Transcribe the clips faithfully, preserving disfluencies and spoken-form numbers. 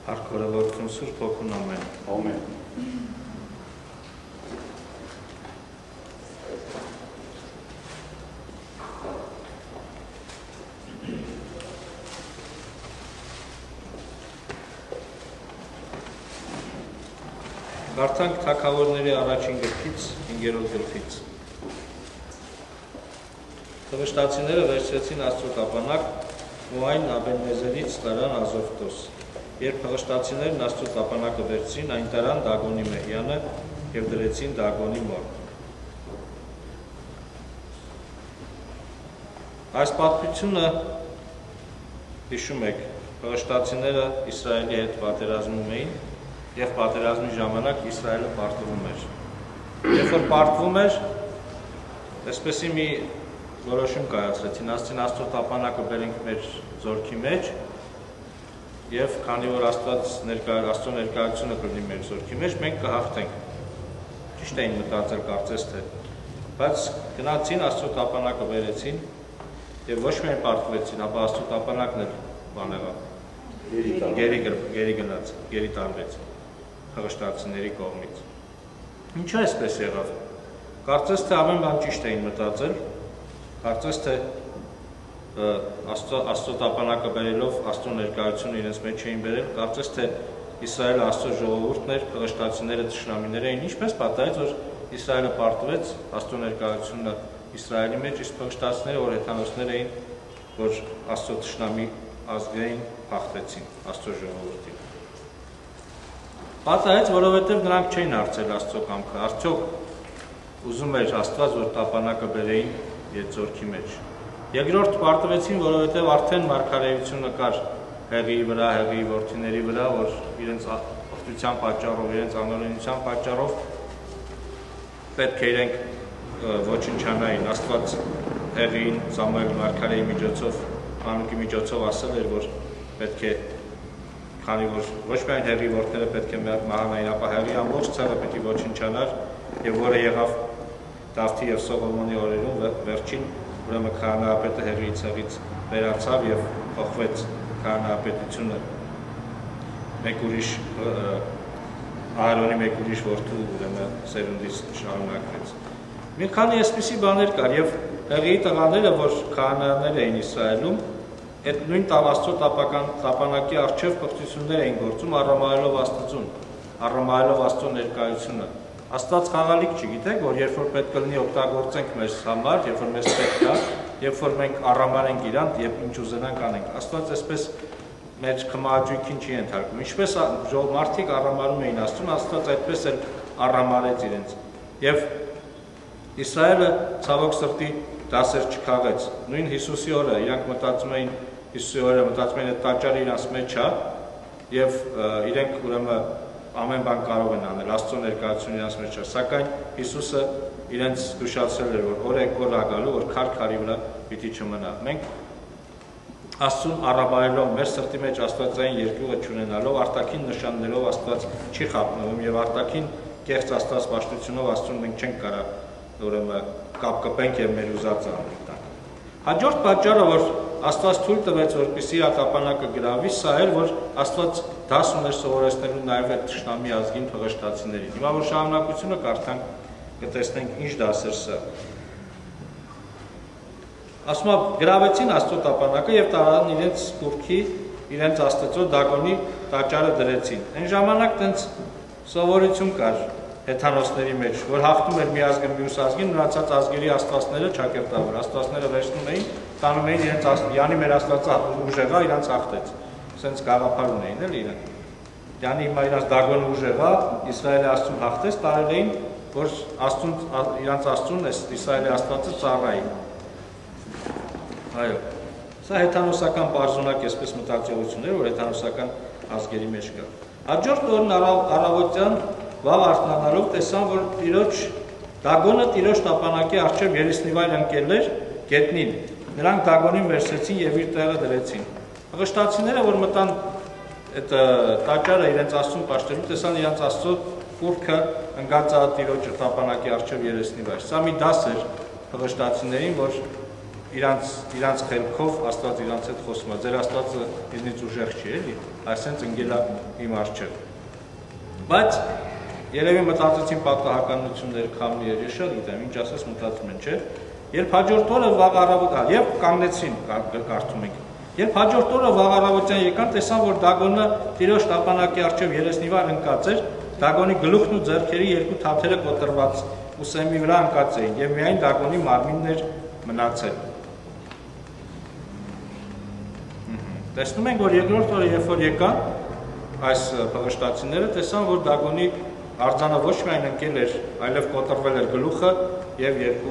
Փառքորևորություն Սուրբ Հոգուն ամեն։ Ամեն։ Կարդանք Թագավորների առաջին գրքից, հինգերորդ գլխից։ Թվշտացիները վերցրեցին Աստծո տապանակ Մոայն Աբեննեզերից տարան Ազովտոս։ Երբ փղշտացիներն Աստծո տապանակը վերցրին, այն տարան Դագոնի մեհյանը և դրեցին Դագոնի մոտ։ Այս պատմությունը հիշում եք, փղշտացիները Իսրայելի հետ պատերազմում էին և պատերազմի ժամանակ Իսրայելը պարտվում էր։ Երբ որ պարտվում էր, այսպեսի մի որոշում կայացրեցին, ասեցին Աստծո տապանակը բերենք մեր զորքի մեջ և քանի որ Աստծո ներկայությունը կլինի մեր զորքի մեջ, մենք կհաղթենք։ Ճիշտ էին մտածել, կարծես թե, բայց գնացին Աստծո տապանակը բերեցին և ոչ միայն պարտվեցին, ապա Աստծո տապանակն էլ բան եղավ, գերի գնաց, գերի տարվեց փղշտացիների կողմից։ Ինչու այսպես եղավ։ Կարծես թե ամեն բան ճիշտ էին մտածել, կարծես թե Աստծո տապանակը բերելով Աստծո ներկայությունը իրենց մեջ էին բերել, կարծես թե Իսրայելը Աստծո ժողովուրդն էր, փղշտացիները թշնամիներ էին, ինչպես պատահեց, որ Իսրայելը պարտվեց, Աստծո ներկայությունը Իսրայելի մեջ, իսկ փղշտացիները, որ հեթանոսներ էին, որ Աստծո թշնամի ազգային հաղթեցին Աստծո ժողովրդին։ Պատահեց, որովհետև նրանք չէին հարցել Աստծո կամքը, արդյոք ուզում էր Աստված, որ տապանակը բերեին Եծորքի մեջ։ Երկրորդ պարտվեցին, որովհետև արդեն մարգարեությունը կար հեղի վրա, հեղի որդիների վրա, որ իրենց աղտության պատճառով, իրենց անօրենության պատճառով պետք է իրենք ոչնչանային։ Աստված հեղին Սամուել մարգարեի միջոցով, Անուկի միջոցով ասել էր, որ պետք է, քանի որ ոչ միայն հեղի որդները պետք է մահանային, ապա հեղի ամբողջ ցեղը պետք է ոչնչանար, եւ որը եղավ Դավթի եւ Սողոմոնի օրերում վերջին, ուրեմն քահանայապետը հեղի ցեղից վերացավ եւ փոխվեց քահանայապետությունը մեկ ուրիշ Ահարոնի մեկ ուրիշ որդու ուրեմն սերունդից շարունակվեց։ Մի քանի այսպիսի բաներ կար եւ հեղիի տղաները, որ քահանաներ էին Իսրայելում, այդ նույն Աստծո տապանակի առջև փոխություններ էին գործում, առամայելով Աստծուն, առամայելով Աստծո ներկայությունը։ Աստված խաղալիք չգիտեք, որ երբ որ պետք է լինի օգտագործենք մեզ համար, երբ որ մեզ պետք է, երբ որ մենք առամարենք իրան, երբ ինչ ուզենանք անենք, Աստված այսպես մեր խմահաճույքին չի ենթարկում։ Ինչպես մարդիկ առամարում էին Աստծուն, Աստված այդպես էլ առամարեց իրենց։ Եվ Իսրայելը ցավոք սրտի դասեր չքաղեց։ Նույն Հիսուսի օրը իրանք մտածում էին, Հիսուսի օրը մտածում էին, այդ տաճարը իրանց մեջ է, եւ իրենք ուրեմն ամեն բան կարող են անել, Աստծո ներկայությունը իրանց մեջ է, սակայն Հիսուսը իրենց զգուշացրել էր, որ օր եք օր ագալու, որ քար քարի վրա պիտի չմնա։ Մենք Աստծուն առաբայելով, մեր սրտի մեջ աստվածային երկյուղը չունենալով, արտաքին նշաններով Աստված չի խափնվում եւ արտաքին կեղծ աստվածպաշտությունով Աստծուն մենք չենք կարող ուրեմն կապ կպենք եւ մեր ուզածը անենք տանք։ Հաջորդ պատճառը, որ Աստված թույլ տվեց, որպեսզի ատապանակը գրավի, սա էր, որ Աստված դաս ուներ սովորեցնելու նաև այդ թշնամի ազգին փղշտացիներին։ Հիմա որ շարունակությունը կարդանք, կտեսնենք ինչ դաս էր սա։ Ասում է, գրավեցին Աստծո տապանակը եւ տարան իրենց սփյուռքի, իրենց Աստծո Դագոնի տաճարը դրեցին։ Այն ժամանակ տենց սովորություն կար հեթանոսների մեջ, որ հաղթում էր մի ազգը մյուս ազգին, մնացած ազգերի աստվածները ճակերտավոր, աստվածները վերցնում էին, տանում էին իրենց Յանի մեր աստվածը ուժեղա իրանց հաղթեց։ Սենց գաղափար ունեին էլ իրենք։ Յանի հիմա իրանց Դագոնը ուժեղա, Իսրայելի Աստծուն հաղթեց, տարել էին, որ Աստծուն իրանց Աստծուն այս Իսրայելի Աստվածը ծառայի։ Այո։ Սա հեթանոսական բարձունակ այսպես մտածողություններ, որ հեթանոսական ազգերի մեջ կա։ Հաջորդ օրն առավոտյան վաղ արթնանալով տեսան, որ Տիրոջ Դագոնը Տիրոջ տապանակի առջև երեսնիվայր ընկել էր գետնին։ Նրանք Դագոնին վերցրեցին եւ իր տեղը դրեցին։ Փղշտացիները, որ մտան այդ տաճարը իրենց Աստծուն պաշտելու, տեսան իրենց Աստծո կուռքը ընկած է Տիրոջ տապանակի առջև երեսնիվայր։ Սա մի դաս էր փղշտացիներին, որ իրանց իրանց խելքով Աստված իրանց հետ խոսում է։ Ձեր Աստվածը ինձնից ուժեղ չի, էլի, այսինքն ընկել է իմ առջև։ Բայց երևի մտածեցին պատահականություններ քամի էր, ես գիտեմ, ինչ ասես մտածում են, չէ՞։ Երբ հաջորդ օրը վաղ առավոտ եւ կանգնեցին, կարդում ենք։ Երբ հաջորդ օրը վաղ առավոտյան եկան, տեսան, որ Դագոնը Տիրոջ տապանակի առջև երեսնիվար ընկած էր, Դագոնի գլուխն ու ձեռքերի երկու թաթերը կոտրված ուսեմի վրա ընկած էին եւ միայն Դագոնի մարմինն էր մնացել։ Տեսնում ենք, որ երկրորդ օրը, երբ որ եկան այս փղշտացիները, տեսան, որ Դագոնի արձանը ոչ միայն ընկել էր, այլև կոտրվել էր գլուխը եւ երկու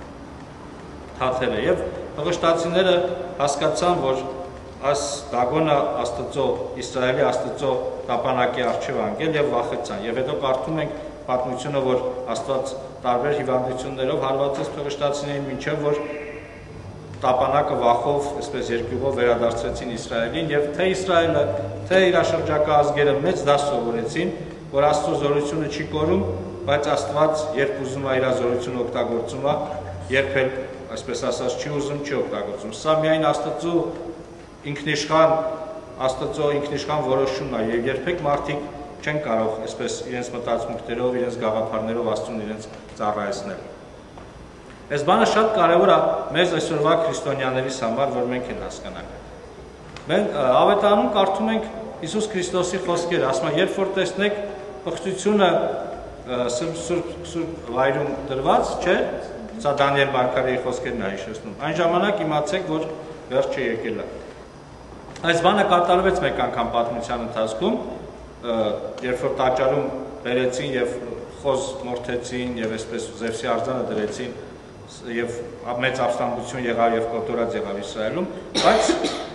թաթերը եւ փղշտացիները հասկացան, որ այս Դագոնը Աստծո, Իսրայելի Աստծո տապանակի առջև անգել եւ վախեցան։ Եվ հետո կարդում ենք պատմությունը, որ Աստված տարբեր հիվանդություններով հարվածեց փղշտացիներին, մինչեւ որ տապանակը վախով, այսպես երկյուղով վերադարձրեցին Իսրայելին եւ թե Իսրայելը, թե իր շրջակա ազգերը մեծ դաս սովորեցին, որ Աստծո զորությունը չի կորում, բայց Աստված երբ ուզում է իր զորությունը օգտագործում է, երբ էլ այսպես ասած չի ուզում, չի օգտագործում։ Սա միայն Աստծո ինքնիշխան, Աստծո ինքնիշխան որոշումն է եւ երբեք մարդիկ չեն կարող այսպես իրենց մտածմունքներով, իրենց գաղափարներով Աստծուն իրենց ծառայեցնել։ Այս բանը շատ կարևոր է մեզ այսօրվա քրիստոնյաներիս համար, որ մենք էլ հասկանանք։ Մենք Ավետարանում կարդում ենք Հիսուս Քրիստոսի խոսքերը, ասում է, երբ որ տեսնեք պղծությունը սուրբ սուրբ սուրբ վայրում դրված, չէ՞, սա Դանիել Մարգարեի խոսքերն է հիշեցնում։ Այն ժամանակ իմացեք, որ վերջը եկել է։ Այս բանը կատարվեց մեկ անգամ պատմության ընթացքում, երբ որ տաճարում բերեցին եւ խոզ մորթեցին եւ այսպես Զևսի արձանը դրեցին եւ մեծ ապստամբություն եղավ եւ կոտորած եղավ Իսրայելում, բայց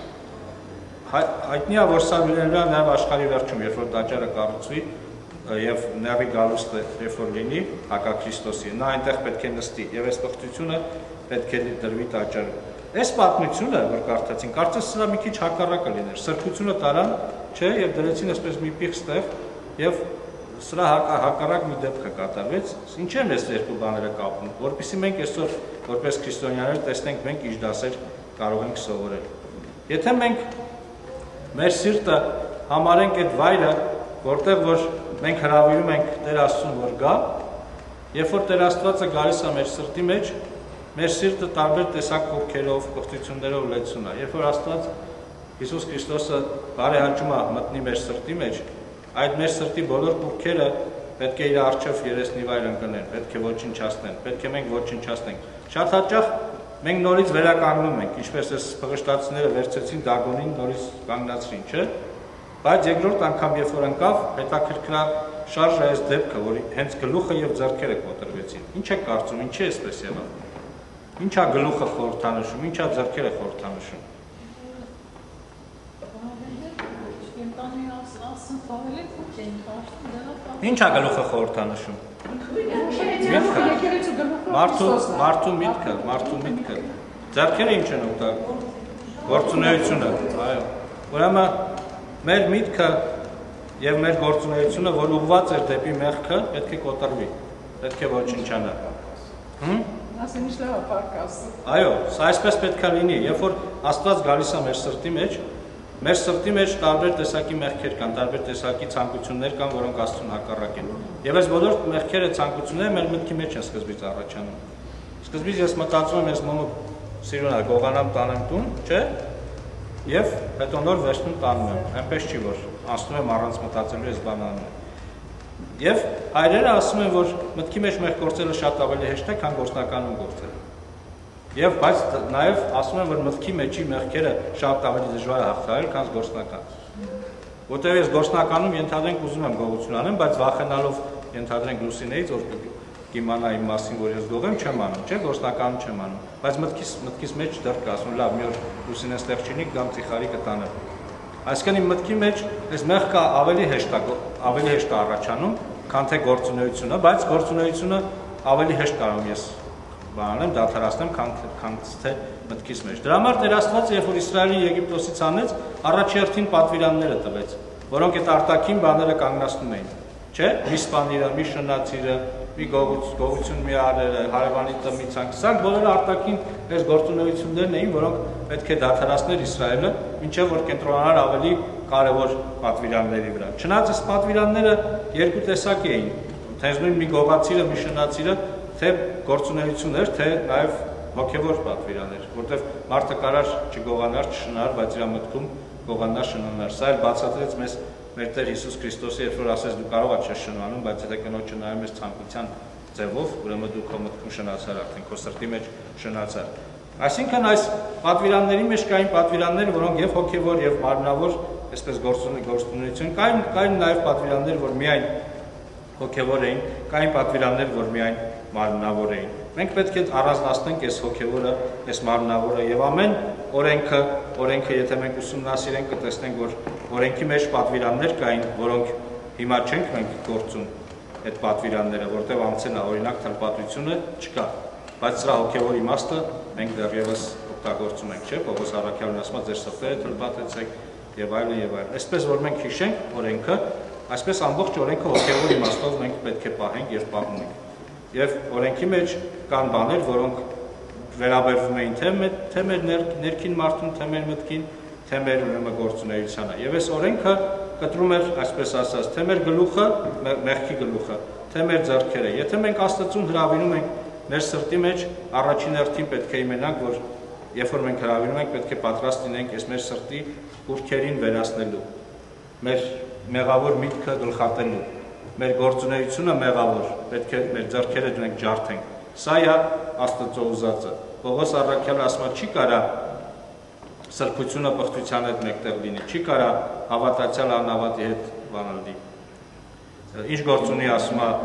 հայտնի է, որ սա լինելա նաեւ աշխարհի վերջում, երբ որ տաճարը կառուցվի եւ նավի գալուստը երբ որ լինի հակաքրիստոսի, նա այնտեղ պետք է նստի եւ այս պղծությունը պետք է դրվի տաճարում։ Այս պատմությունը, որ կարդացին, կարծես սրա մի քիչ հակառակը լիներ։ Սրբությունը տարան, չէ, եւ դրեցին այսպես մի պիղծ տեղ եւ սրա հակառակ մի դեպք կատարվեց։ Ինչ են այս երկու բաները կապում, որովհետեւ մենք այսօր որպես քրիստոնյաներ տեսնենք մենք ինչ դասեր կարող ենք սովորել։ Եթե մենք մեր սիրտը համարենք այդ վայրը, որտեղ որ մենք հրավիրում ենք Տեր Աստծուն, որ գա, երբ որ Տեր Աստվածը գալիս է մեր սրտի մեջ, մեր սիրտը տարբեր տեսակ կողքերով, կողքություններով լեցուն է։ Երբ որ Աստված Հիսուս Քրիստոսը բարեհաճում է մտնի մեր սրտի մեջ, այդ մեր սրտի բոլոր կողքերը պետք է իր առջև երեսնիվայր ընկնեն, պետք է ոչնչացնեն, պետք է մենք ոչնչացնենք։ Շատ հաճախ մենք նորից վերականգնում ենք, ինչպես այս փղշտացիները վերցեցին Դագոնին, նորից կանգնացրին, չէ՞։ Բայց երկրորդ անգամ երբ որ ընկավ, հետաքրքրաշարժ է այս դեպքը, որ հենց գլուխը եւ ձեռքերը կոտրվեցին։ Ինչ է կարծում, ինչի է այսպես եղավ։ Ինչ է գլուխը խորհրդանշում, ինչ է ձեռքերը խորհրդանշում։ Ինչ է գլուխը խորհրդանշում։ Մարդու մարդու միտքը, մարդու միտքը։ Ձեռքերը ինչ են օգտագործում։ Գործունեությունը, այո։ Ուրեմն մեր միտքը եւ մեր գործունեությունը, որ ուղղված էր դեպի մեղքը, պետք է կոտրվի, պետք է ոչնչանա։ Հմ? Ասեն ինչ լավ է պարկասը։ Այո, սա այսպես պետք է լինի, երբ որ Աստված գալիս է մեր սրտի մեջ, մեր սրտի մեջ տարբեր տեսակի մեղքեր կան, տարբեր տեսակի ցանկություններ կան, որոնք Աստծուն հակառակ են։ Եվ այս բոլոր մեղքերը, ցանկությունները մեր մտքի մեջ են սկզբից առաջանում։ Սկզբից ես մտածում եմ, ես մոմը սիրուն է, գողանամ տանեմ տուն, չէ՞։ Եվ հետո նոր վերջնում տանում եմ, այնպես չի, որ անցնում եմ առանց մտածելու այս բանը անում։ Եվ հայրերը ասում են, որ մտքի մեջ մեղ գործելը շատ ավելի հեշտ է, քան գործնականում գործելը։ Եվ բայց նաև ասում են, որ մտքի մեջի մեղքերը շատ ավելի դժվար է հաղթահարել, քան գործնական։ Որտեղ ես գործնականում ենթադրենք ուզում եմ գողություն անեմ, բայց վախենալով ենթադրենք Լուսինեից, որ կիմանա իմ մասին, որ ես գողեմ, չեմ անում, չէ, գործնականում չեմ անում, բայց մտքիս մտքիս մեջ դեռ կա, ասում լավ, մի օր Լուսինեն ստեղ չինի, կամ ծիխարի կտանեմ։ Այսինքն իմ մտքի մեջ այս մեղքը ավելի հեշտ է, ավելի հեշտ է առաջանում, քան թե գործունեությունը, բայց գործունեությունը ավելի հեշտ կարող եմ ես բանանեմ, դադարացնեմ, քան թե մտքիս մեջ։ Դրա համար Տեր Աստվածը, երբ որ Իսրայելին Եգիպտոսից անեց, առաջերտին պատվիրանները տվեց, որոնք այդ արտաքին բաները կանգնացնում էին, չէ՞, մի սպանիրը, մի շնացիրը, մի գողություն մի արել, հարևանի տմի ցանկ, սրանք բոլորը արտաքին այս գործունեություններն էին, որոնք պետք է դադարեցնել Իսրայելը, մինչև որ կենտրոնանար ավելի կարևոր պատվիրանների վրա։ Չնայած այս պատվիրանները երկու տեսակի էին, հենց նույն մի գողացիրը, մի շնացիրը, թե գործունեություններ, թե նաև հոգևոր պատվիրաններ, որտեղ մարդը կարար չգողանար, չշնանար, բայց իր մտքում գողանար, շնանար։ Սա էլ բացատրեց մեզ մեր Տեր Հիսուս Քրիստոսը, երբ որ ասեց դու կարող ես չշնանալու, բայց եթե կնոջը նայում ես ցանկության ձևով, ուրեմն դու քո մտքում շնացար, արդեն քո սրտի մեջ շնացար։ Այսինքն այս պատվիրանների մեջ կային պատվիրաններ, որոնք եւ հոգևոր եւ մարմնավոր, այսպես գործունեություն, կային կային նաեւ պատվիրաններ, որ միայն հոգևոր էին, կային պատվիրաններ, որ միայն մարմնավոր էին։ Մենք պետք է առանձնացնենք այս հոգևորը, այս մարմնավորը եւ ամեն օրենքը, օրենքը եթե մենք ուսումնասիրենք, կտեսնենք, որ օրենքի մեջ պատվիրաններ կային, որոնք հիմա չենք մենք գործում այդ պատվիրանները, որտեղ անցել է օրինակ թլպատությունը չկա, բայց սրա հոգևոր իմաստը մենք դեռևս օգտագործում ենք, չէ՞, Պողոս առաքյալն ասում է ձեր սրտերը թլպատեցեք եւ այլն եւ այլն։ Այսպես որ մենք հիշենք օրենքը, այսպես ամբողջ օրենքը հոգևոր իմաստով մենք պետք է պահենք եւ պահում ենք։ Եվ օրենքի մեջ կան բաներ, որոնք վերաբերվում էին թե մեր, թե մեր ներքին մարդուն, թե մեր մտքին, թե մեր ուրեմն գործունեությանը։ Եվ այս օրենքը կտրում էր, այսպես ասած, թե մեր գլուխը, մեղքի գլուխը, թե մեր ձեռքերը։ Եթե մենք Աստծուն հրավիրում ենք մեր սրտի մեջ, առաջին հերթին պետք է իմանանք, որ երբ որ մենք հրավիրում ենք, պետք է պատրաստ լինենք այս մեր սրտի կուռքերին վերացնելու, մեր մեղավոր միտքը գլխատելու, մեր գործունեությունը մեղավոր, պետք է մեր ձեռքերը դրանք ջարդենք։ Սա է Աստծո ուզածը։ Պողոս առաքյալը ասում է, չի կարա սրբությունը պղծության հետ մեկտեղ լինի, չի կարա հավատացյալ անհավատի հետ բանալ լինի։ Ինչ գործ ունի, ասում է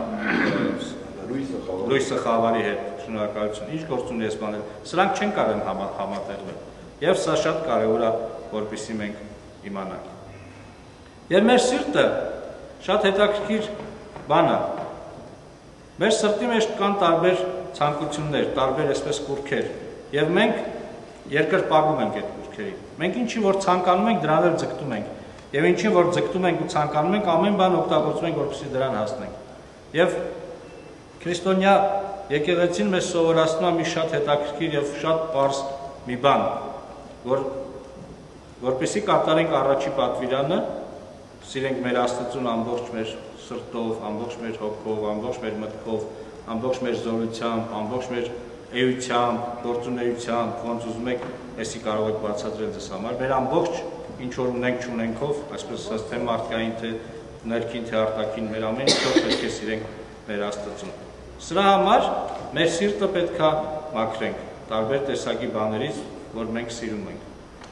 լույսը խավարի հետ, շնորհակալություն, ինչ գործ ունի այս բաները, սրանք չեն կարող համատեղվել։ Եվ սա շատ կարևոր է, որպեսզի մենք իմանանք։ Եվ մեր սիրտը շատ հետաքրքիր բան է։ Մեր սրտի մեջ կան տարբեր ցանկություններ, տարբեր այսպես կուռքեր, եւ մենք երկրպագում ենք այդ կուռքերին։ Մենք ինչի որ ցանկանում ենք, դրան էլ ձգտում ենք։ Եվ ինչի որ ձգտում ենք ու ցանկանում ենք, ամեն բան օգտագործում ենք, որպեսզի դրան հասնենք։ Եվ քրիստոնյա եկեղեցին մեզ սովորացնում է մի շատ հետաքրքիր եւ շատ պարզ մի բան, որ որպեսզի կատարենք առաջի պատվիրանը, սիրենք մեր Աստծուն ամբողջ մեր սրտով, ամբողջ մեր հոգով, ամբողջ մեր մտքով, ամբողջ մեր զորությամբ, ամբողջ մեր էությամբ, գործունեությամբ, ոնց ուզում եք, այսի կարող եք բացատրել ձեզ համար, մեր ամբողջ ինչ որ ունենք չունենքով, այսպես ասած, թե մարդկային, թե ներքին, թե արտաքին, մեր ամեն ինչով պետք է սիրենք մեր Աստծուն։ Սրա համար մեր սիրտը պետք է մաքրենք տարբեր տեսակի բաներից, որ մենք սիրում ենք։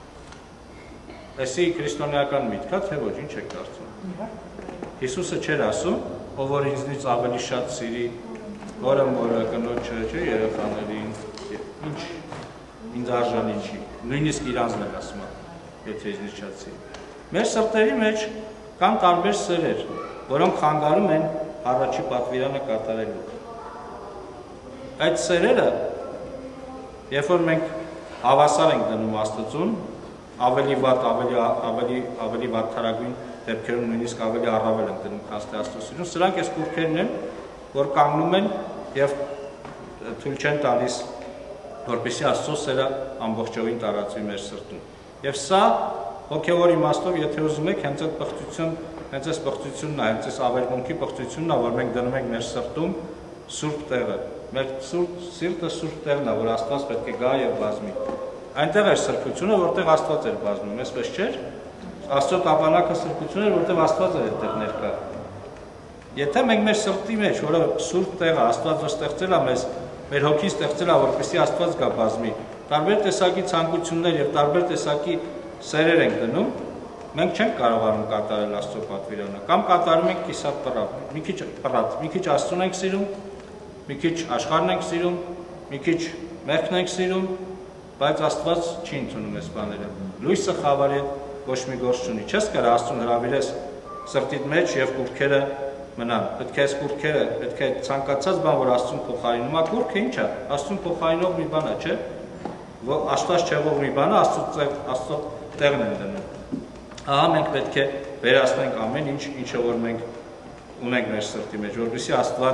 Այսի քրիստոնեական միտք է, թե ոչ, ինչ եք կարծում։ Հիսուսը չէր ասում, ով որ ինձնից ավելի շատ սիրի, որը մորը, կնոջը, չէ, երեխաներին, ինչ ինձ արժանի չի, նույնիսկ իրանձն էլ ասում է, եթե ինձնից շատ սիրի։ Մեր սրտերի մեջ կան տարբեր սերեր, որոնք խանգարում են առաջի պատվիրանը կատարելու։ Այդ սերերը, երբ որ մենք հավասար ենք դնում Աստծուն, ավելի վատ, ավելի ավելի ավելի վատթարագույն դեպքերում նույնիսկ ավելի առավել ենք դնում քան Աստծո սիրուն, սրանք այս կուռքերն են, որ կանգնում են եւ թույլ չեն տալիս, որպեսզի Աստծո սերը ամբողջովին տարածվի մեր սրտում։ Եվ սա հոգևոր իմաստով, եթե ուզում եք, հենց այդ պղծություն, հենց այս պղծությունն է, հենց այս ավերմունքի պղծությունն է, որ մենք դնում ենք մեր սրտում սուրբ տեղը։ Մեր սիրտը սուրբ տեղն է, որ Աստված պետք է գա եւ բազմի։ Այնտեղ էր սրբությունը, որտեղ Աստված էր բազմում, այսպես չէր։ Աստծո տապանակը սրբություն էր, որտեղ Աստված էր այդտեղ ներկա։ Եթե մենք մեր սրտի մեջ, որը սուրբ տեղը Աստված ստեղծել է մեզ, մեր հոգին ստեղծել է, որպեսզի Աստված գա բազմի, տարբեր տեսակի ցանկություններ եւ տարբեր տեսակի սերեր ենք դնում, մենք չենք կարողանում կատարել Աստծո պատվիրանը, կամ կատարում ենք կիսապրատ, մի քիչ պրատ, մի քիչ Աստծուն ենք սիրում, մի քիչ աշխարհն ենք սիրում, մի քիչ մեղքն ենք սիրում, բայց Աստված չի ընդունում այս բաները։ Լույսը խավարի ոչ մի գործ չունի։ Չես կարող Աստծուն հրավիրես սրտիդ մեջ եւ կուռքերը մնան։ Պետք է այս կուռքերը, պետք է ցանկացած բան, որ Աստծուն փոխարինում է, կուռքը ի՞նչ է։ Աստծուն փոխարինող մի բան է, չէ՞։ Աստված չեղող մի բան է, Աստծո Աստծո տեղն են դնում։ Ահա մենք պետք է վերացնենք ամեն ինչ, ինչը որ մենք ունենք մեր սրտի մեջ, որովհետեւ Աստված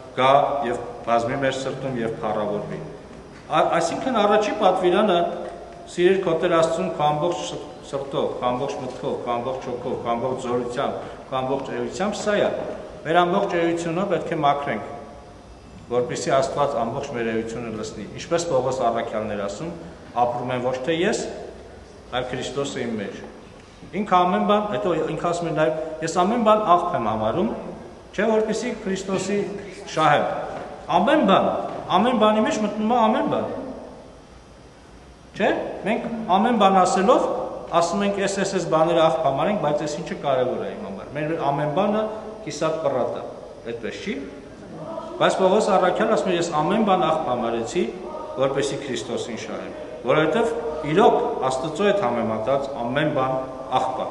գա եւ բազմի մեր սրտում եւ փառավորվի։ Այսինքն առաջի պատվիրանը սիրիր քո Տեր Աստծուն քո ամբողջ սրտով, քո ամբողջ մտքով, քո ամբողջ հոգով, քո ամբողջ զորությամբ, քո ամբողջ էությամբ սա է։ Մեր ամբողջ էությունը պետք է մաքրենք, որպեսզի Աստված ամբողջ մեր էությունը լսնի։ Ինչպես Պողոս առաքյալն էր ասում, ապրում եմ ոչ թե ես, այլ Քրիստոսը իմ մեջ։ Ինքը ամեն բան, հետո ինքը ասում է նաև ես ամեն բան աղբ եմ համարում, չէ որպեսզի Քրիստոսի շահեմ։ Ամեն բան, ամեն բանի մեջ մտնում է ամեն բան։ Չէ՞, մենք ամեն բան ասելով ասում ենք էս էս էս բաները աղբ համարենք, բայց այս ինչը կարևոր է իմ համար։ Մեր ամեն բանը կիսատ պռատ է, այդպես չի։ Բայց Պողոս առաքյալը ասում է ես ամեն բան աղբ համարեցի, որպեսզի Քրիստոսին շահեմ, որովհետև իրոք Աստծո հետ համեմատած ամեն բան աղբ է։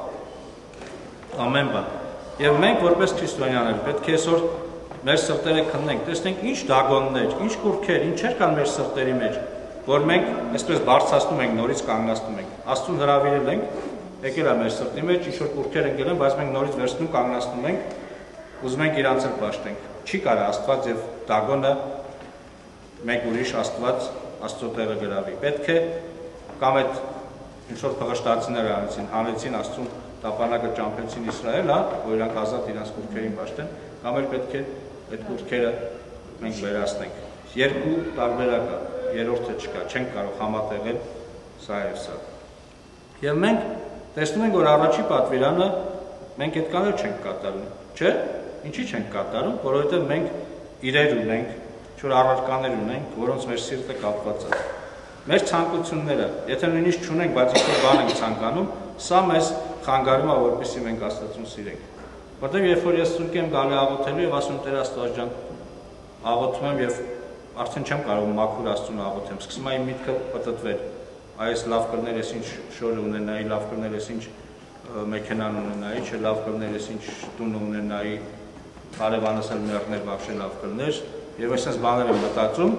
Ամեն բան։ Եվ մենք որպես քրիստոնյաներ պետք է այսօր մեր սրտերը քննենք, տեսնենք ինչ դագոններ, ինչ կուրքեր, ինչեր կան մեր սրտերի մեջ, որ մենք այսպես բարձրացնում ենք, նորից կանգնացնում ենք։ Աստծուն հրավիրել ենք, եկել է մեր սրտի մեջ, ինչ որ կուրքեր ընկել են, բայց մենք նորից վերցնում, կանգնացնում ենք, ուզում ենք իրանց էլ պաշտենք։ Չի կարա Աստված եւ դագոնը մեկ ուրիշ Աստված Աստծո տեղը գրավի։ Պետք է կամ այդ ինչ որ փղշտացիները անեցին, հանեցին Աստծուն տապանակը ճամփեցին Իսրայել, հա, որ իրանք ազատ իրանց կուրքերին պաշտեն, կամ էլ պետք է այդ կուրքերը մենք վերացնենք։ Երկու տարբերակ կա, երրորդը չկա, չենք կարող համատեղել սա եւ սա։ Եվ մենք տեսնում ենք, որ առաջի պատվիրանը մենք այդ կանոն չենք կատարում, չէ՞։ Ինչի չենք կատարում, որովհետև մենք իրեր ունենք, ինչ-որ առարկաներ ունենք, որոնց մեր սիրտը կապված է։ Մեր ցանկությունները, եթե նույնիսկ չունենք, բայց ինչ-որ բան ենք ցանկանում, սա մեզ խանգարում է, որպեսզի մենք Աստծուն սիրենք։ Որտեղ երբ որ ես ծունկ եմ գալի աղոթելու եւ ասում Տեր Աստված ջան, աղոթում եմ եւ արդեն չեմ կարող մաքուր Աստծուն աղոթեմ, սկսում եմ իմ միտքը պտտվել։ Այս լավ կլներ, ես ինչ շորը ունենայի, լավ կլներ, ես ինչ մեքենան ունենայի, չէ լավ կլներ, ես ինչ տուն ունենայի, հարևանս էլ մեռներ բավարար լավ կլներ, եւ այսպես բաներ եմ մտածում,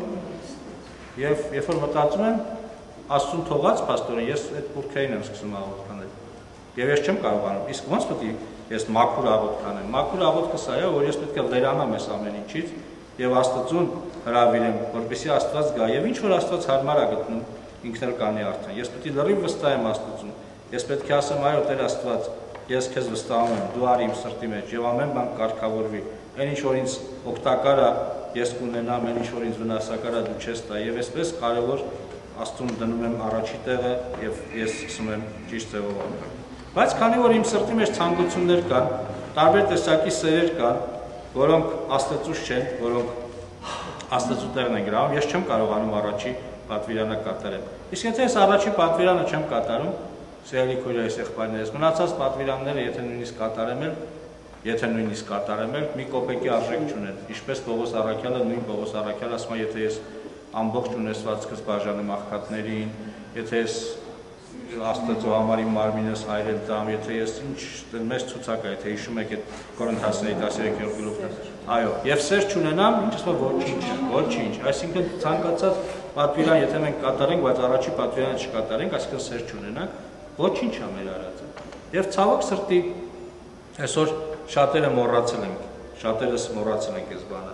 եւ երբ որ մտածում եմ, Աստծուն թողած պաստորեն, ես այդ կուրքերին եմ սկսում աղոթ կանել։ Եվ ես չեմ կարողանում, իսկ ո՞նց պետք է ես մաքուր աղոթ կանեմ։ Մաքուր աղոթքը սա է, որ ես պետք է լերանամ այս ամեն ինչից եւ Աստծուն հրավիրեմ, որպեսզի Աստված գա եւ ինչ որ Աստված հարմար է գտնում, ինքն էլ կանի արդեն։ Ես պետք է լրիվ վստահեմ Աստծուն։ Ես պետք է ասեմ, այո, Տեր Աստված, ես քեզ վստահում եմ, դու արի իմ սրտի մեջ եւ ամեն բան կարգավորվի։ Այն ինչ որ ինձ օգտակար է, ես կունենամ, այն ինչ որ ինձ վնասակար է, դու չես տա եւ այսպես կարեւոր Աստծուն դնում եմ առաջի տեղը եւ ես սկսում եմ ճիշտ ձևով ապրել։ Բայց քանի որ իմ սրտի մեջ ցանկություններ կան, տարբեր տեսակի սերեր կան, որոնք Աստծուց չեն, որոնք Աստծու տեղն են գրավում, ես չեմ կարողանում առաջի պատվիրանը կատարել։ Իսկ եթե ես առաջի պատվիրանը չեմ կատարում, սիրելի քույրերս, եղբայրներս, մնացած պատվիրանները, եթե նույնիսկ կատարեմ էլ, եթե նույնիսկ կատարեմ էլ, մի կոպեկի արժեք չունեն։ Ինչպես Պողոս առաքյալը, նույն Պողոս առաքյալը ասում է, եթե ես ամբողջ ունեցվածքս բաժանեմ աղքատներին, եթե ես Աստծո համար իմ մարմինս հայրել տամ, եթե ես ինչ մեծ ցուցակ է, եթե հիշում եք այդ Կորինթացիների տասներեք գլուխը։ Այո, եւ սեր չունենամ, ինչպես որ ոչինչ, ոչինչ, այսինքն ցանկացած պատվիրան, եթե մենք կատարենք, բայց առաջի պատվիրանը չկատարենք, այսինքն սեր չունենանք, ոչինչ է մեր արածը։ Եվ ցավոք սրտի այսօր շատերը մոռացել ենք, շատերս մոռացել ենք այս բանը։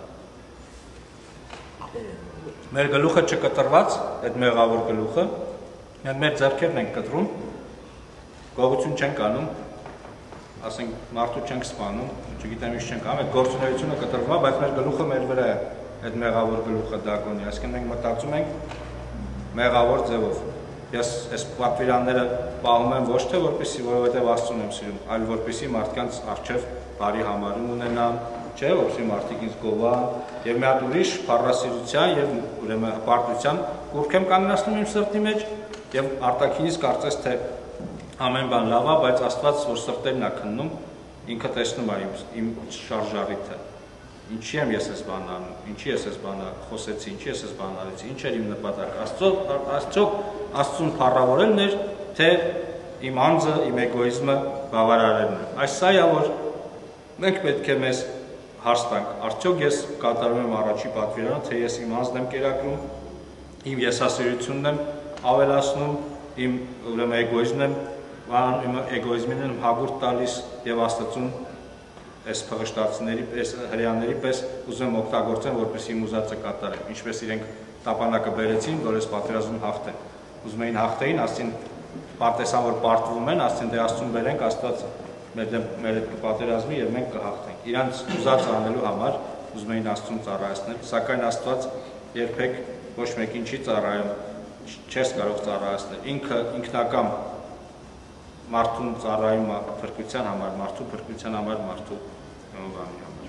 Մեր գլուխը չկտրված, այդ մեղավոր գլուխը, մեր ձեռքերն ենք կտրում, գողություն չենք անում, ասենք մարդու չենք սպանում, չգիտեմ ինչ չենք անում, այդ գործունեությունը կտրվում է, բայց մեր գլուխը մեր վրա է, այդ մեղավոր գլուխը դագոնի, այսինքն մենք մտածում ենք մեղավոր ձևով։ Ես այս պատվիրանները պահում եմ ոչ թե որպեսզի, որովհետև Աստծուն եմ սիրում, այլ որպեսզի մարդկանց առջև բարի համարում ունենամ, չէ, որպեսզի մարդիկ ինձ գովան, եւ մի հատ ուրիշ փառասիրության եւ ուրեմն հպարտության կուրք եմ կանգնացնում իմ սրտի մեջ եւ արտաքինից կարծես թե ամեն բան լավ է, բայց Աստված որ սրտերն է քննում, ինքը տեսնում է իմ շարժառիթը։ Ինչի եմ ես այս բանն անում, ինչի ես այս բանը խոսեցի, ինչի ես այս բանն արեցի, ինչ էր իմ նպատակը։ Աստծո Աստծո Աստծուն փառավորելն էր, թե իմ անձը, իմ էգոիզմը բավարարելն է։ Այս սա է, որ մենք պետք է մեզ հարց տանք, արդյոք ես կատարում եմ առաջի պատվիրանը, թե ես իմ անձն եմ կերակրում, իմ եսասիրությունն եմ ավելացնում, իմ ուրեմն էգոիզմն եմ, իմ էգոիզմին եմ հագուրդ տալիս եւ Աստծուն այս փղշտացիների, այս հрեաների պես ուզում եմ օգտագործեն, որպեսզի իմ ուզածը կատարեն, ինչպես իրենք տապանակը բերեցին, որ այս պատերազմում հաղթեն։ Ուզում էին հաղթեին, ասին պարտեսան, որ պարտվում են, ասին դե Աստծուն բերենք, Աստված մեր մեր հետ կպատերազմի եւ մենք կհաղթենք։ Իրանց ուզածը անելու համար ուզում էին Աստծուն ծառայեցնել, սակայն Աստված երբեք ոչ մեկին չի ծառայում, չես կարող ծառայեցնել։ Ինքը ինքնակամ մարդուն ծառայում է փրկության համար, մարդու փրկության համար, մարդու բանի համար։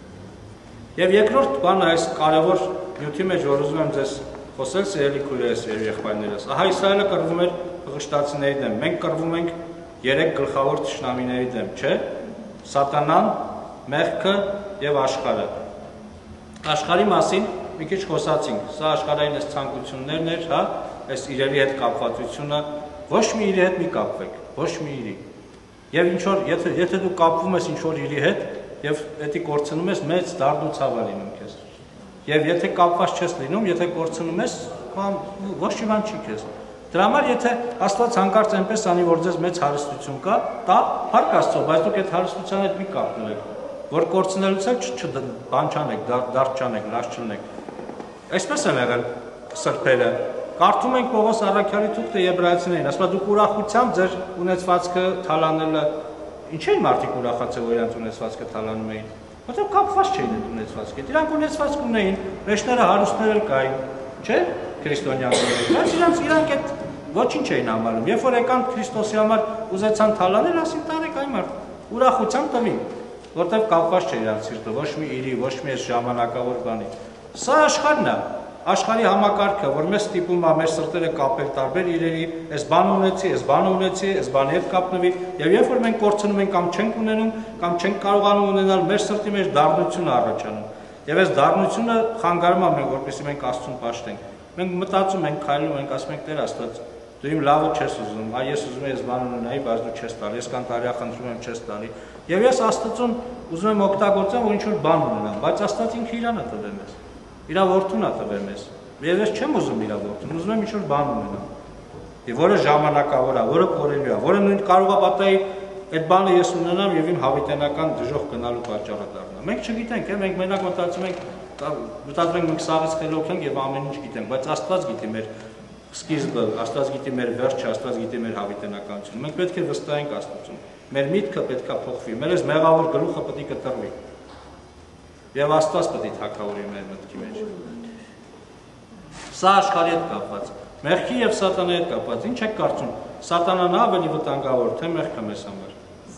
Եվ երկրորդ բանը այս կարևոր նյութի մեջ, որ ուզում եմ ձեզ խոսել, սիրելի քույրերս եւ եղբայրներս, ահա Իսրայելը կռվում էր փղշտացիների դեմ, մենք կռվում ենք երեք գլխավոր թշնամիների դեմ, չէ՞։ Սատանան, մեղքը եւ աշխարհը։ Աշխարհի մասին մի քիչ խոսացինք, սա աշխարհային այս ցանկություններն էր, հա, այս իրերի հետ կապվածությունը, ոչ մի իրի հետ մի կապվեք, ոչ մի իրի։ Եվ ինչ որ եթե եթե դու կապվում ես ինչ որ իրի հետ եւ դա կորցնում ես, մեծ դառն ու ցավ լինում քեզ։ Եվ եթե կապված չես լինում, եթե կորցնում ես, ոչ մի բան չի քեզ։ Դրա համար եթե Աստված հանկարծ այնպես անի, որ ձեզ մեծ հարստություն կա, դա փառք Աստծո, բայց դուք այդ հարստության հետ մի կապնեք, որ կորցնելուց էլ բան չանեք, դարձ չանեք, լաց չլինեք։ Այսպես են եղել սրբերը։ Կարդում ենք Պողոս առաքյալի թուղթը Եբրայեցիներին, ասում է դուք ուրախությամբ ձեր ունեցվածքը թալանելը, ինչ են մարդիկ ուրախացել, որ իրենց ունեցվածքը թալանում էին, որտեղ կապված չէին այդ ունեցվածքի հետ։ Իրանք ունեցվածք ունեին, մեջները հարուստներ կային, չէ՞, քրիստոնյաները։ Բայց իրանք իրանք այդ ոչինչ էին համարում։ Երբ որ եկան Քրիստոսի համար ուզեցան թալանել, ասին տարեք այն մարդ, ուրախությամբ տվին, որտեղ կապված չէ իրանք սիրտը, ոչ մի իրի, ոչ մի ժամանակավոր բանի։ Սա աշխարհն է, աշխարհի համակարգը, որ մեզ ստիպում է մեր սրտերը կապել տարբեր իրերի, այս բանը ունեցի, այս բանը ունեցի, այս բանի հետ կապնվի, եւ երբ որ մենք կորցնում ենք կամ չենք ունենում, կամ չենք կարողանում ունենալ, մեր սրտի մեջ դառնություն է առաջանում։ Եվ այս դառնությունը խանգարում է մենք, որպեսզի մենք Աստծուն պաշտենք։ Մենք մտածում ենք, քայլում ենք, ասում ենք Տեր Աստված, դու իմ լավը չես ուզում, այ ես ուզում եմ այս բանը ունենայի, բայց դու չես տալի, ես կանտարիա խնդրում եմ, չես տալի։ Եվ ես Աստծուն ուզում եմ օգտագործեմ, որ ինչ-որ բան ունենամ, բայց Աստված ինքը իրան է տվել մեզ։ Իր որդուն է տվել մեզ։ Եվ ես չեմ ուզում իր որդուն, ուզում եմ ինչ-որ բան ունենամ։ Եվ որը ժամանակավոր է, որը կորելու է, որը նույն կարող է պատահի այդ բանը ես ունենամ եւ իմ հավիտենական դժոխ գնալու պատճառը դառնա։ Մենք չգիտենք, մենք մենակ մտածում ենք, մտածում ենք մենք սաղից խելոք ենք եւ ամեն ինչ գիտենք, բայց Աստված գիտի մեր սկիզբը, Աստված գիտի մեր վերջը, Աստված գիտի մեր հավիտենականությունը։ Մենք պետք է վստահենք Աստծուն։ Մեր միտքը պետք է փոխվի, մեր այս մեղավոր գլուխը պետք է կտրվի։ Եվ Աստված պետք է թակավորի մեր մտքի մեջ։ Սա աշխարհի հետ կապված, մեղքի եւ սատանայի հետ կապված։ Ինչ եք կարծում, սատանան ավելի վտանգավոր թե մեղքը մեզ համար։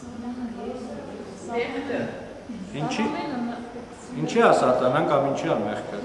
Ինչի՞։ Ինչի՞ է սատանան կամ ինչի՞ է մեղքը։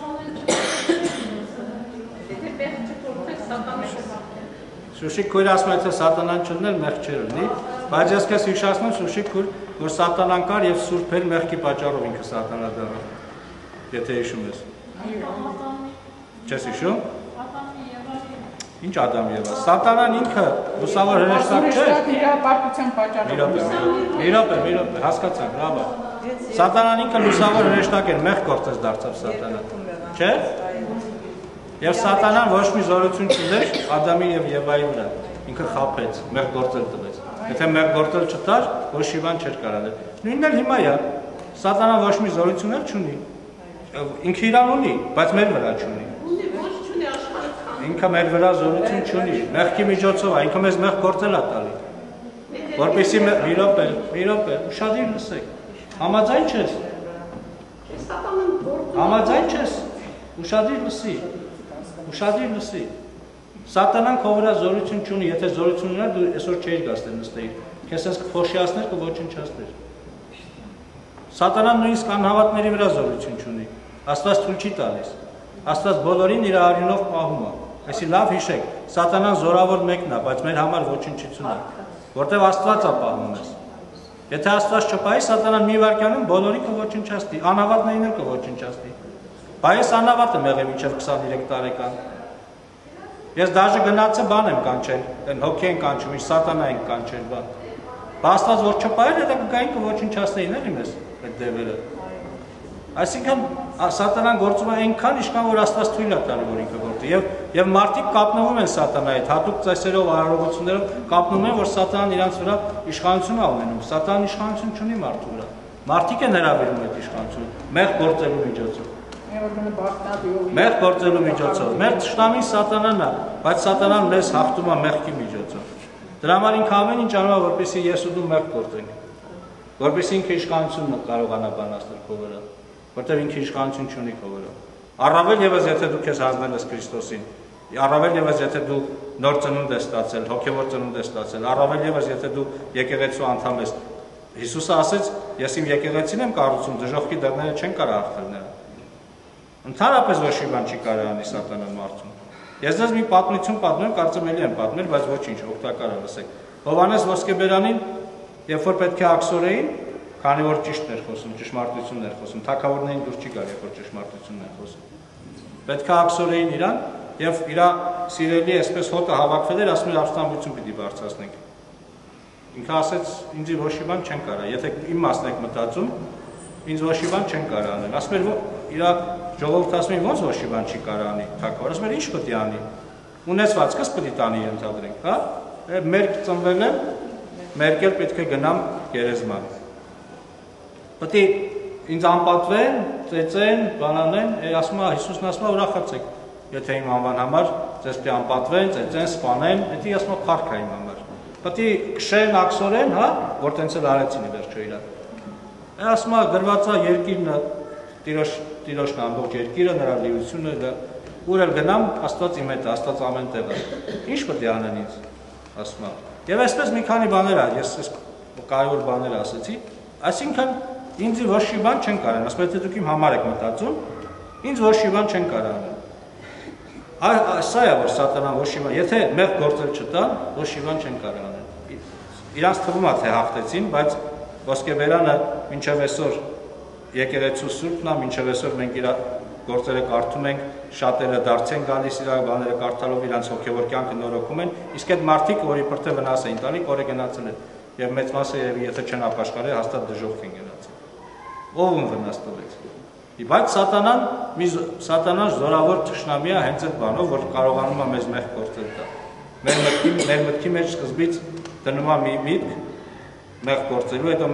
Շուշիկ քույր ասում է, թե սատանան չլներ, մեղք չէր լինի, բայց ես քեզ հիշեցնում, Շուշիկ քույր, որ սատանան կար եւ սուրբեր մեղքի պատճառով ինքը սատանա դառավ։ Եթե հիշում ես։ Չես հիշում։ Ինչ Ադամ եւ Եվա։ Սատանան ինքը լուսավոր հրեշտակ չէ։ Իրապարտության պատճառով։ Մի րոպե, մի րոպե, հասկացանք, լավ է։ Սատանան ինքը լուսավոր հրեշտակ էր, մեղք գործեց դարձավ սատանան։ Չէ՞։ Եվ սատանան ոչ մի զորություն չուներ Ադամի եւ Եվայի վրա։ Ինքը խաբեց, մեղք գործել տվեց։ Եթե մեղք գործել չտար, ոչ մի բան չէր կարող։ Նույնն էլ հիմա է։ Սատանան ոչ մի զորություն էլ չունի։ Ինքը իրան ունի, բայց մեր վրա չունի։ Ինքը մեր վրա զորություն չունի, մեղքի միջոցով է, ինքը մեզ մեղք գործել է տալի։ Որպեսզի մի րոպե, մի րոպե, ուշադիր լսեք։ Համաձայն չես։ Համաձայն չես։ Ուշադիր լսի։ Ուշադիր լսի։ Սատանան քո վրա զորություն չունի, եթե զորություն ուներ, դու այսօր չէիր գացել նստեիր։ Քեզ ես կփոշիացներ, կոչնչացներ։ Սատանան նույնիսկ անհավատների վրա զորություն չունի։ Աստված թույլ չի տալիս։ Աստված բոլորին իր արյունով պահում է։ Այսի լավ հիշեք, սատանան զորավոր մեկն է, բայց մեր համար ոչնչություն է, որտեղ Աստված է պահում մեզ։ Եթե Աստված չպահի, սատանան մի վայրկյանում բոլորին կոչնչացնի, անհավատներին էլ կոչնչացնի։ Բայց ես անհավատ եմ եղել մինչև քսաներեք տարեկան։ Ես դաժե գնացը բան եմ կանչել, այն հոգի են կանչում, ինչ սատանա են կանչել բան։ Բայց Աստված որ չպահեր, հետո կգային կոչնչացնեին էլի մեզ այդ դևերը։ Այսինքն սատանան գործում է այնքան, ինչքան որ Աստված թույլ է տալի, որ ինքը գործի։ Եվ եւ մարդիկ կապնվում են սատանայի հետ, հատուկ ծեսերով, արարողություններով կապնում են, որ սատանան իրանց վրա իշխանություն է ունենում։ Սատանան իշխանություն չունի մարդու վրա։ Մարդիկ են հրավիրում այդ իշխանությունը, մեղ գործելու միջոցով։ Մեղ գործելու միջոցով։ Մեր թշնամին սատանան է, բայց սատանան մեզ հաղթում է մեղքի միջոցով։ Դրա համար ինքը ամեն ինչ անում է, որպեսզի ես ու դու մեղ գործենք։ Որպեսզի ինքը իշխանություն կարողանա բանաստել քո վրա, որտեղ ինքը իշխանություն չունի քո վրա։ Առավել ևս եթե դու քեզ հանձնել ես Քրիստոսին, առավել ևս եթե դու նոր ծնունդ ես ստացել, հոգևոր ծնունդ ես ստացել, առավել ևս եթե դու եկեղեցու անդամ ես։ Հիսուսը ասեց, ես իմ եկեղեցին եմ կառուցում, դժոխքի դռները չեն կարող հաղթել նրան։ Ընդհանրապես ոչ մի բան չի կարող անի սատանան մարդուն։ Ես ձեզ մի պատմություն պատմեմ, կարծեմ էլի եմ պատմել, բայց ոչինչ, օգտակար է, լսեք։ Հովհաննես Ոսկեբերանին, երբ որ պետք է աքսորեին, քանի որ ճիշտն էր խոսում, ճշմարտությունն էր խոսում, թագավորներին դուր չի գալ, երբ որ ճշմարտությունն էր խոսում։ Պետք է աքսորեին իրան, եւ իր սիրելի այսպես հոտը հավաքվել էր, ասում էր ապստամբություն պիտի բարձրացնենք։ Ինքը ասեց, ինձ ոչ մի բան չեն կարող, եթե իմ մասն եք մտածում, ինձ ոչ մի բան չեն կարող անել։ Ասում էր, իր ժողովուրդը ասում է, ոնց ոչ մի բան չի կարող անի թագավորը, ասում էր, ի՞նչ պետք է անի։ Ունեցվածքս պետք է տանի ընդհանրենք, հա։ Մերկ ծնվել եմ, մերկ էլ պետք է գնամ գերեզման։ Պետք է ինձ անպատվեն, ծեծեն, բանանեն, ասում է, Հիսուսն ասում է, ուրախացեք, եթե իմ անվան համար ձեզ պետք է անպատվեն, ծեծեն, սպանեն, դա ասում է փառք է իմ համար։ Պետք է քշեն, աքսորեն, հա, որ տենց էլ արեցին ի վերջո իրար։ Ասում է, գրված է երկիրն Տիրոջ Տիրոջն ամբողջ երկիրը, նրա լիությունը, ուր էլ գնամ, Աստված իմ հետ է, Աստված ամեն տեղ է։ Ինչ պետք է անեն ինձ, ասում է։ Եվ այսպես մի քանի բաներ ա, ես այս կարևոր բաներ ասացի, այսինքն ինձ ոչ մի բան չեն կարող, ասում եթե դուք իմ համար եք մտածում, ինձ ոչ մի բան չեն կարող անել։ Սա է որ սատանան ոչ մի բան, եթե մեղ գործել չտան, ոչ մի բան չեն կարող անել։ Իրանց թվում է թե հաղթեցին, բայց Ոսկեբերանը մինչև այսօր եկեղեցու սուրբն է, մինչև այսօր մենք իր գործերը կարդում ենք, շատերը դարձ են գալիս իր բաները կարդալով իրանց հոգևոր կյանքը նորոգում են, իսկ այդ մարդիկ, որի պրտե վնաս էին տալի, կորե գնացել են, եւ մեծ մասը երևի եթե չեն ապաշխարել, հաստատ դժոխք են գնացել։ Ով ում վնաս տվեց։ Բայց սատանան, մի սատանան զորավոր թշնամի է հենց այդ բանով, որ կարողանում է մեզ մեղ գործել տա։ Մեր մտքի, մեր մտքի մեջ սկզբից դնում է մի միտք մեղ գործելու, հետո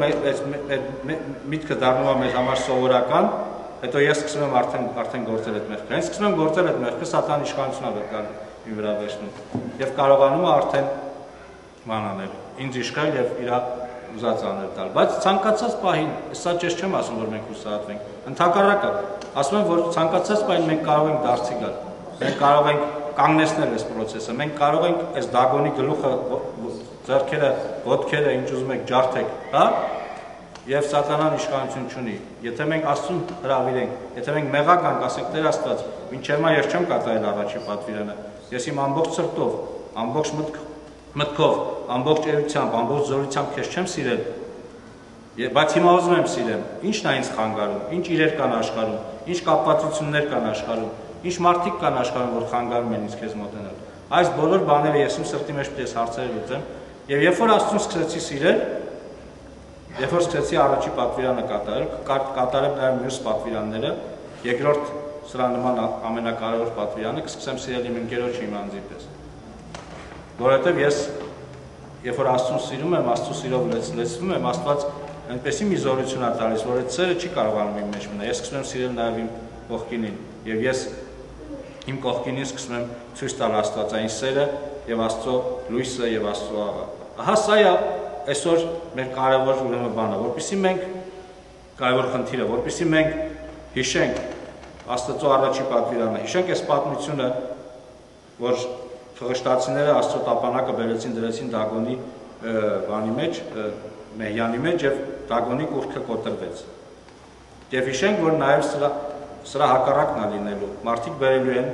միտքը դառնում է մեզ համար սովորական, հետո ես սկսում եմ արդեն արդեն գործել այդ մեղքը։ Հենց սկսում եմ գործել այդ մեղքը, սատանան իշխանություն է գալ իմ վրա վերցնում եւ կարողանում է արդեն մանանել, ինձ իշխել եւ իր ուզած անել տալ։ Բայց ցանկացած պահին, սա ճիշտ չեմ ասում, որ մենք հուսահատվենք։ Ընդհակառակը, ասում եմ, որ ցանկացած պահին մենք կարող ենք դարձի գալ։ Մենք կարող ենք կանգնեցնել այս process-ը։ Մենք կարող ենք այս դագոնի գլուխը, ձեռքերը, ոտքերը, ինչ ուզում եք, ջարդեք, հա? Եվ սատանան իշխանություն չունի։ Եթե մենք Աստծուն հրավիրենք, եթե մենք մեղական ասենք Տեր Աստված, մինչև հիմա ես չեմ կատարել առաջի պատվիրանը։ Ես իմ ամբողջ սրտով, ամբողջ մտքով, ամբողջ էությամբ, ամբողջ զորությամբ քեզ չեմ սիրել, բայց հիմա ուզում եմ սիրեմ, ի՞նչն է ինձ խանգարում, ինչ իրեր կան աշխարհում, ինչ կապվածություններ կան աշխարհում, ինչ մարդիկ կան աշխարհում, որ խանգարում են ինձ քեզ մոտենալ։ Այս բոլոր բաները ես իմ սրտի մեջ պես հարցեր լուծեմ, եւ երբ որ Աստծուն սկսեցի սիրել, երբ որ սկսեցի առաջի պատվիրանը կատարել, կատարեմ նաեւ մյուս պատվիրանները, երկրորդ սրա նման ամենակարևոր պատվիրանը կսկսեմ սիրել իմ ընկերոջը իմ անձի պես։ Որովհետև ես, երբ որ Աստծուն սիրում եմ, Աստծու սիրով լեցվում եմ, Աստված այնպեսի մի զորություն է տալիս, որ այդ սերը չի կարողանում իմ մեջ մնալ։ Ես սկսում եմ սիրել նաև իմ կողքինին, եւ ես իմ կողքինին սկսում եմ ցույց տալ Աստվածային սերը եւ Աստծո լույսը եւ Աստծո աղը։ Ահա սա է այսօր մեր կարևոր ուրեմն բանը, որպեսզի մենք կարևոր խնդիրը, որպեսզի մենք հիշենք Աստծո առաջի պատվիրանը, հիշենք այս պատմությունը, որ Ֆղշտացիները Աստծո տապանակը բերեցին դրեցին Դագոնի բանի մեջ, Մեհյանի մեջ եւ Դագոնի կուռքը կոտրվեց։ Եվ հիշենք, որ նաեւ սրա սրա հակառակն է լինելու։ Մարդիկ բերելու են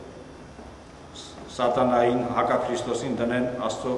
սատանային հակաքրիստոսին դնեն Աստծո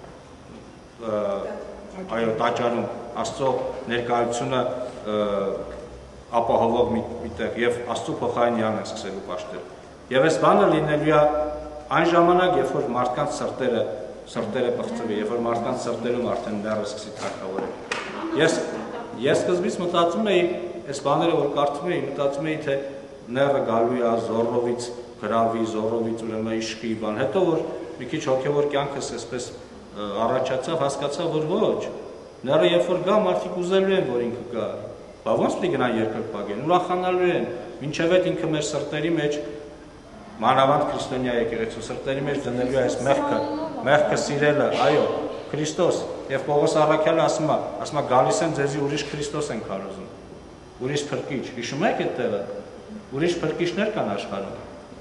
այո տաճարում, Աստծո ներկայությունը ապահովող միտեղ եւ Աստծո փոխարեն իրան են սկսելու պաշտել։ Եվ այս բանը լինելու է այն ժամանակ, երբ որ մարդկանց սրտերը սրտերը բացվի, երբ որ մարդկանց սրտերում արդեն դեռ սկսի թակավորել։ Ես ես սկզբից մտածում էի, այս բաները որ կարդում էի, մտածում էի, թե ները գալու է զորովից, գրավի, զորովից ուրեմն իշխի բան։ Հետո որ մի քիչ հոգեվոր կյանքս այսպես առաջացավ, հասկացա, որ ոչ, Նեռը երբ որ գա, մարդիկ ուզելու են, որ ինքը գա։ Բա ոնց պետք է գնան երկրպագեն, ուրախանալու են, մինչև այդ ինքը մեր սրտերի մեջ մանավանդ քրիստոնյա եկեղեցու սրտերի մեջ դնելու է այս մեղքը, մեղքը սիրելը, այո, Քրիստոս, եւ Պողոս առաքյալը ասում է, ասում է գալիս են ձեզի ուրիշ Քրիստոս են քարոզում, ուրիշ փրկիչ, հիշում եք այդ տեղը, ուրիշ փրկիչներ կան աշխարհում,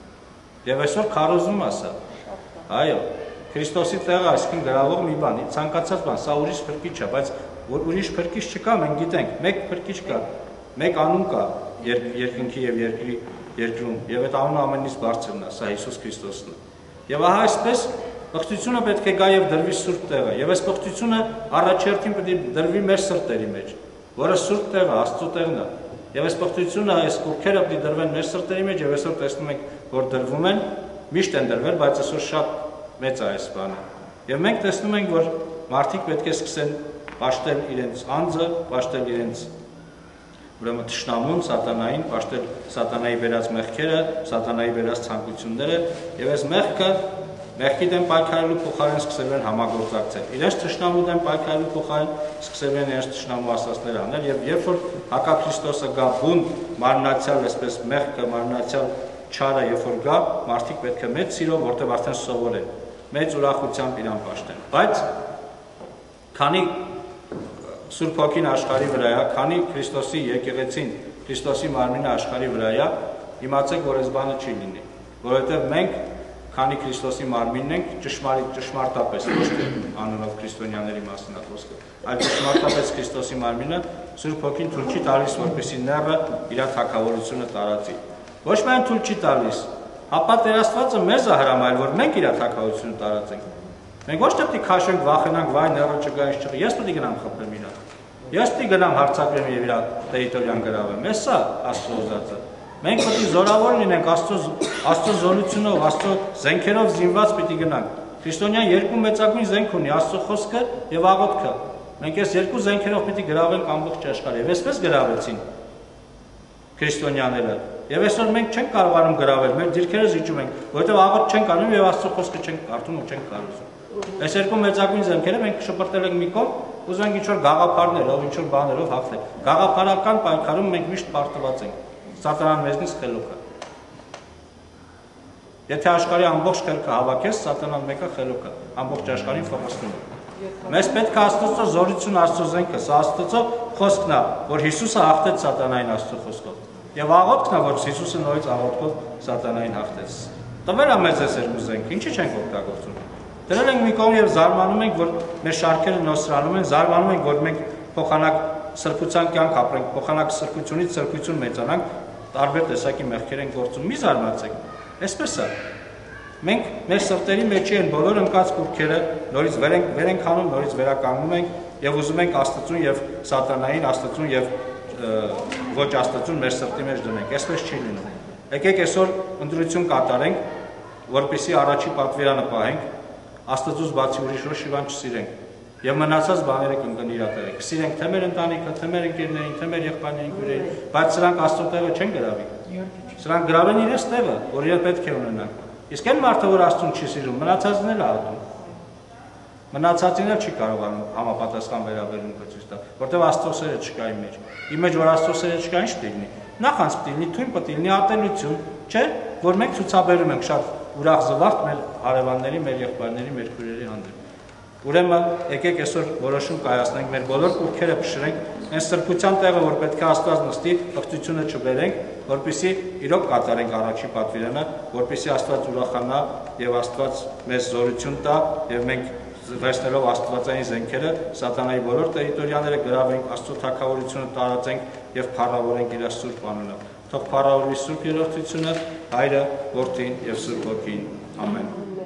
եւ այսօր քարոզում ասա, այո, Քրիստոսի տեղը, այսինքն գրավող մի բան, ցանկացած բան, սա ուրիշ փրկիչ է, բայց որ ուրիշ փրկիչ չկա, մենք գիտենք, մեկ փրկիչ կա, մեկ անուն կա երկնքի եւ երկրի երկրում, եւ այդ անունը ամենից բարձրն է, սա Հիսուս Քրիստոսն է։ Եվ ահա այսպես պղծությունը պետք է գա եւ դրվի սուրբ տեղը, եւ այս պղծությունը առաջերտին պետք է դրվի մեր սրտերի մեջ, որը սուրբ տեղը, Աստծո տեղն է։ Եվ այս պղծությունը, այս կուրքերը պետք է դրվեն մեր սրտերի մեջ, եւ այսօր տեսնում ենք, որ դրվում են, միշտ են դրվել, բայց այսօր շատ մեծ է այս բանը։ Եվ մենք տեսնում ենք, որ մարդիկ պետք է սկսեն պաշտել իրենց անձը, պաշտել իրենց ուրեմն թշնամուն, սատանային, պաշտել սատանայի բերած մեղքերը, սատանայի բերած ցանկությունները, եւ այս մեղքը մեղքի դեմ պայքարելու փոխարեն սկսել են համագործակցել։ Իրենց թշնամու դեմ պայքարելու փոխարեն սկսել են իրենց թշնամու ասածներ անել, եւ երբ որ հակաքրիստոսը գա բուն մարմնացյալ, այսպես մեղքը մարմնացյալ չարը երբ որ գա, մարդիկ պետք է մեծ սիրով, որտեղ արդեն սովոր են, մեծ ուրախությամբ իրան պաշտեն։ Բայց քանի Սուրբ Հոգին աշխարհի վրա է, քանի Քրիստոսի եկեղեցին, Քրիստոսի մարմինը աշխարհի վրա է, իմացեք, որ այս բանը չի լինի, որովհետև մենք, քանի Քրիստոսի մարմինն ենք, ճշմարիտ ճշմարտապես, ոչ թե անունով քրիստոնյաների մասին է խոսքը, այլ ճշմարտապես Քրիստոսի մարմինը Սուրբ Հոգին թույլ չի տալիս, որպեսզի նեռը իր թագավորությունը տարածի։ Ոչ միայն թույլ չի տալիս, ապա Տեր Աստվածը մեզ է հրամայել, որ մենք իր թագավորությունը տարածենք։ Մենք ոչ թե պետք է քաշենք, վախենանք, վայ նեռը չգա, ինչ չգա, ես պետք է գնամ խփեմ իրան։ Ես պետք է գնամ հարձակվեմ եւ իր տերիտորիան գրավեմ։ Էս է Աստծո ուզածը։ Մենք պետք է զորավոր լինենք Աստծո Աստծո զորությունով, Աստծո զենքերով զինված պետք է գնանք։ Քրիստոնյան երկու մեծագույն զենք ունի՝ Աստծո խոսքը եւ աղոթքը։ Մենք այս երկու զենքերով պետք է գրավենք ամբողջ աշխարհը։ Եվ այսպես գրավեցին քրիստոնյաները։ Եվ այսօր մենք չենք կարողանում գրավել, մեր դիրքերը զիջում ենք, որովհետեւ աղոթք չենք անում եւ Աստծո խոսքը չենք կարդում ու չենք կարդում։ Այս երկու մեծագույն զենքերը մենք շպրտել ենք մի կողմ, ուզում ենք ինչ-որ գաղափարներով, ինչ-որ բաներով հաղթել։ Գաղափարական պայքարում մենք միշտ պարտված ենք։ Սատանան մեզնից խելոք է։ Եթե աշխարհի ամբողջ խելքը հավաքես, սատանան մեկը խելոք է, ամբողջ աշխարհին ֆոկուսնում է։ Մեզ պետք է Աստծո զորություն, Աստծո զենքը, սա Աստծո խոսքն է, որ Հիսուսը հաղթեց սատանային Աստծո խոսքով։ Եվ աղոթքն է, որ Հիսուսը նորից աղոթքով սատանային հաղթեց։ Տվել է մեզ այս երկու զենքը, ինչի՞ չենք օգտագործում։ Դրել ենք մի կողմ եւ զարմանում ենք, որ մեր շարքերը նոսրանում են, զարմանում ենք, որ մենք փոխանակ սրբության կյանք ապրենք, փոխանակ սրբությունից սրբություն մեծանանք, տարբեր տեսակի մեղքեր են գործում։ Մի զարմացեք։ Այսպես է։ Մենք մեր սրտերի մեջ են բոլոր ընկած կուրքերը, նորից վեր ենք, վեր ենք անում, նորից վերականգնում ենք եւ ուզում ենք Աստծուն եւ սատանային, Աստծուն եւ ոչ Աստծուն մեր սրտի մեջ դնենք։ Այսպես չի լինում։ Եկեք այսօր ընտրություն կատարենք, որպեսզի առաջի պատվիրանը պահենք, Աստծուց բացի ուրիշ ոչ մի բան չսիրենք եւ մնացած բաները կընկնի իր տեղը։ Կսիրենք թե մեր ընտանիքը, թե մեր ընկերներին, թե մեր եղբայրներին, քույրերին, բայց սրանք Աստծո տեղը չեն գրավի։ Սրանք գրավեն իրենց տեղը, որ իրենք պետք է ունենան։ Իսկ այն մարդը, որ Աստծուն չի սիրում, մնացածն էլ է ատում։ Մնացածին էլ չի կարողանում համապատասխան վերաբերում ցույց տալ, որտեղ Աստծո սերը չկա իր մեջ։ Իր մեջ որ Աստծո սերը չկա, ինչ պետք է լինի։ Նախանց պետք է լինի թույն, պետք է լինի ատելություն, չէ՞, որ մենք ցուցաբերում ենք շատ ուրախ զվարթ մեր հարևանների, մեր եղբայրների, մեր քույրերի հանդեպ։ Ուրեմն եկեք այսօր որոշում կայացնենք, մեր բոլոր կուրքերը փշրենք, այն սրբության տեղը, որ պետք է Աստված նստի, պղծությունը չբերենք, որպեսզի իրոք կատարենք առաջի պատվիրանը, որպեսզի Աստված ուրախանա եւ Աստված մեզ զորություն տա եւ մենք վերցնելով աստվածային զենքերը սատանայի բոլոր տերիտորիաները գրավենք, Աստծո թագավորությունը տարածենք եւ փառավորենք իր սուրբ անունը։ Թող փառավորվի Սուրբ Երրորդությունը, Հայրը, Որդին եւ Սուրբ Հոգին։ Ամեն։